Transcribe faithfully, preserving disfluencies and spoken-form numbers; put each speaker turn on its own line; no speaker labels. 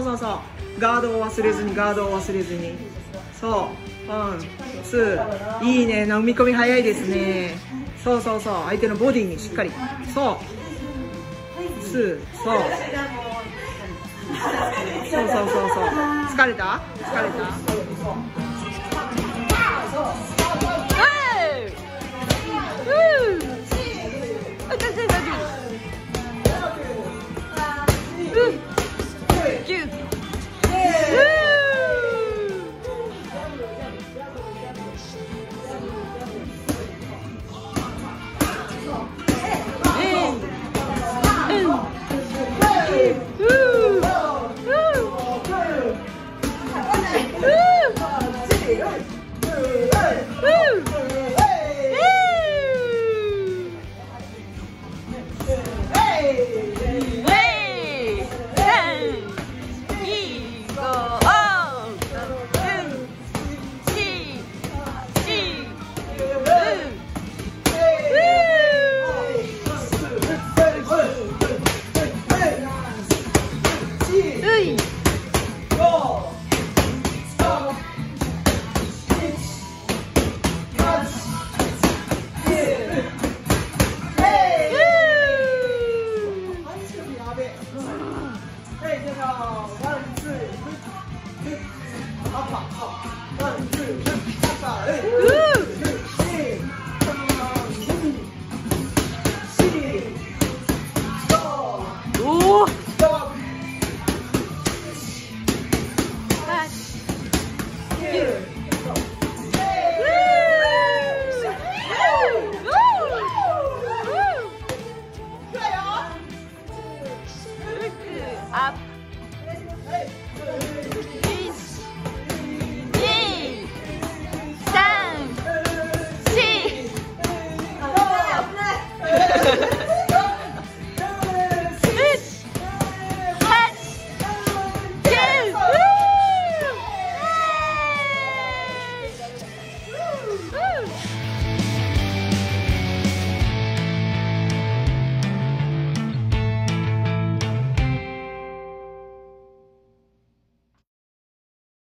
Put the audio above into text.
そうそう、ガードを忘れずに、ガードを忘れずに。そう、ワンツー、いいね、飲み込み早いですね。そうそうそう、相手のボディにしっかり。そうツー、そうそうそうそうそう、疲れた疲れた